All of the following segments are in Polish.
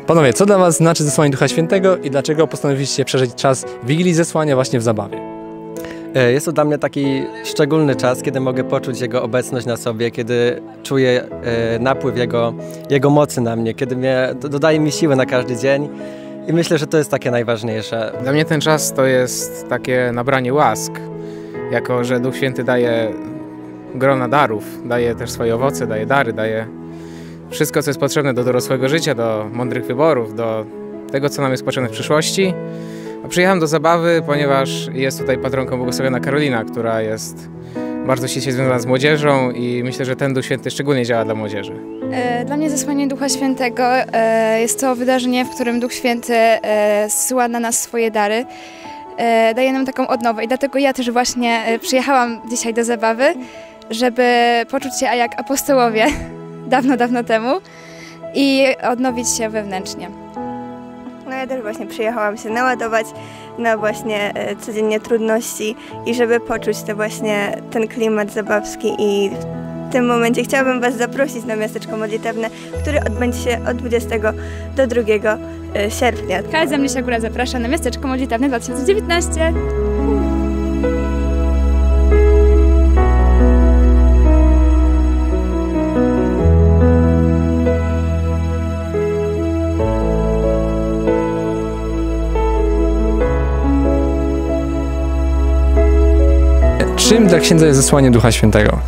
Panowie, co dla was znaczy zesłanie Ducha Świętego i dlaczego postanowiliście przeżyć czas Wigilii Zesłania właśnie w zabawie? Jest to dla mnie taki szczególny czas, kiedy mogę poczuć Jego obecność na sobie, kiedy czuję napływ Jego mocy na mnie, kiedy dodaje mi siły na każdy dzień i myślę, że to jest takie najważniejsze. Dla mnie ten czas to jest takie nabranie łask, jako że Duch Święty daje grona darów, daje też swoje owoce, daje dary, daje wszystko, co jest potrzebne do dorosłego życia, do mądrych wyborów, do tego, co nam jest potrzebne w przyszłości. A przyjechałem do zabawy, ponieważ jest tutaj patronką błogosławiona Karolina, która jest bardzo ściśle związana z młodzieżą i myślę, że ten Duch Święty szczególnie działa dla młodzieży. Dla mnie zesłanie Ducha Świętego jest to wydarzenie, w którym Duch Święty zsyła na nas swoje dary, daje nam taką odnowę i dlatego ja też właśnie przyjechałam dzisiaj do zabawy, żeby poczuć się jak apostołowie dawno temu i odnowić się wewnętrznie. No ja też właśnie przyjechałam się naładować na właśnie codziennie trudności i żeby poczuć ten klimat zabawski i w tym momencie chciałabym Was zaprosić na miasteczko modlitewne, które odbędzie się od 20 do 2 sierpnia. KSM Mniesia Góra zaprasza na miasteczko modlitewne 2019. Czym dla księdza jest zesłanie Ducha Świętego?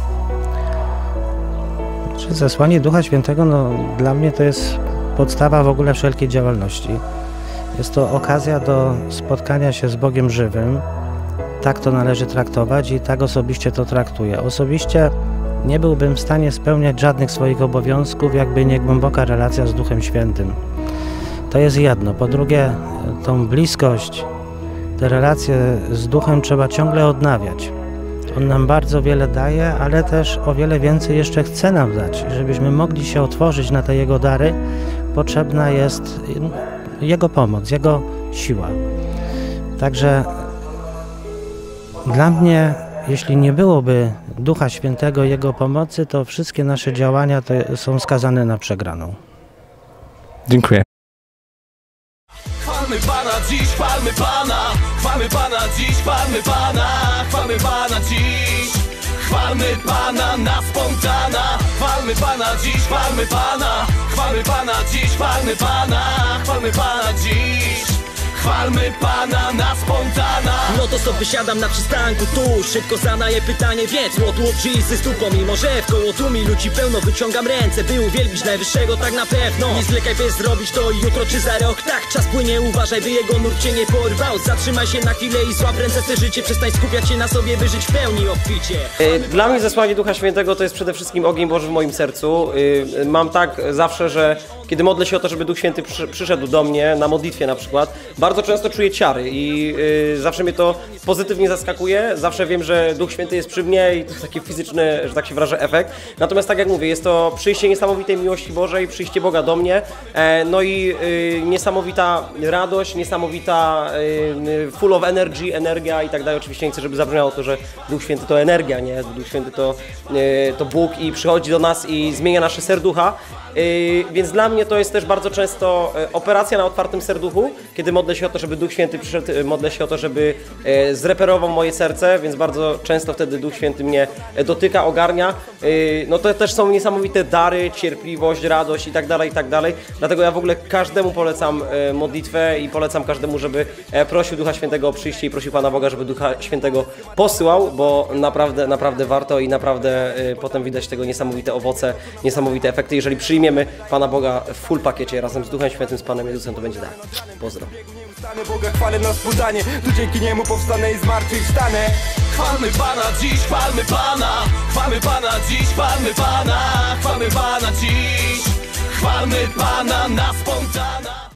Zesłanie Ducha Świętego, dla mnie to jest podstawa w ogóle wszelkiej działalności. Jest to okazja do spotkania się z Bogiem żywym. Tak to należy traktować i tak osobiście to traktuję. Osobiście nie byłbym w stanie spełniać żadnych swoich obowiązków, jakby nie głęboka relacja z Duchem Świętym. To jest jedno. Po drugie, tą bliskość, te relacje z Duchem trzeba ciągle odnawiać. On nam bardzo wiele daje, ale też o wiele więcej jeszcze chce nam dać. Żebyśmy mogli się otworzyć na te Jego dary, potrzebna jest Jego pomoc, Jego siła. Także dla mnie, jeśli nie byłoby Ducha Świętego, Jego pomocy, to wszystkie nasze działania są skazane na przegraną. Dziękuję. Chwalmy Pana dziś, chwalmy Pana, chwalmy Pana dziś, chwalmy Pana, chwalmy Pana dziś, chwalmy Pana na spontana, chwalmy Pana dziś, chwalmy Pana, chwalmy Pana dziś, chwalmy Pana, chwalmy Pana dziś. Chwalmy Pana na spontana. No to stop, wysiadam na przystanku tu. Szybko zadaję pytanie, więc what Jesus tu. Pomimo, że wkoło tłumi ludzi pełno, wyciągam ręce, by uwielbić Najwyższego tak na pewno. Nie zwlekaj, by zrobić to jutro czy za rok. Tak, czas płynie, uważaj, by jego nurt cię nie porwał. Zatrzymaj się na chwilę i złap ręce te życie. Przestań skupiać się na sobie, by żyć w pełni obficie. Dla mnie zesłanie Ducha Świętego to jest przede wszystkim ogień Boży w moim sercu. Mam tak zawsze, że kiedy modlę się o to, żeby Duch Święty przyszedł do mnie, na modlitwie na przykład, bardzo często czuję ciary i zawsze mnie to pozytywnie zaskakuje. Zawsze wiem, że Duch Święty jest przy mnie i to jest taki fizyczny, że tak się wyrażę, efekt. Natomiast tak jak mówię, jest to przyjście niesamowitej miłości Bożej, przyjście Boga do mnie, no i niesamowita radość, niesamowita full of energy, energia i tak dalej. Oczywiście nie chcę, żeby zabrzmiało to, że Duch Święty to energia, nie? Duch Święty to Bóg i przychodzi do nas i zmienia nasze serducha. Więc dla mnie to jest też bardzo często operacja na otwartym serduchu, kiedy modlę się o to, żeby Duch Święty przyszedł, modlę się o to, żeby zreperował moje serce, więc bardzo często wtedy Duch Święty mnie dotyka, ogarnia. No to też są niesamowite dary, cierpliwość, radość i tak dalej. Dlatego ja w ogóle każdemu polecam modlitwę i polecam każdemu, żeby prosił Ducha Świętego o przyjście i prosił Pana Boga, żeby Ducha Świętego posyłał, bo naprawdę warto i naprawdę potem widać tego niesamowite owoce, niesamowite efekty. Jeżeli przyjmiemy Pana Boga w full pakiecie razem z Duchem Świętym, z Panem Jezusem, to będzie tak. Pozdro. Boga chwalę na zbudzanie, tu dzięki niemu powstanę i zmartwychwstanę. Chwalmy Pana dziś, chwalmy Pana, chwalmy Pana dziś, chwalmy Pana, chwalmy Pana dziś, chwalmy Pana na spontana.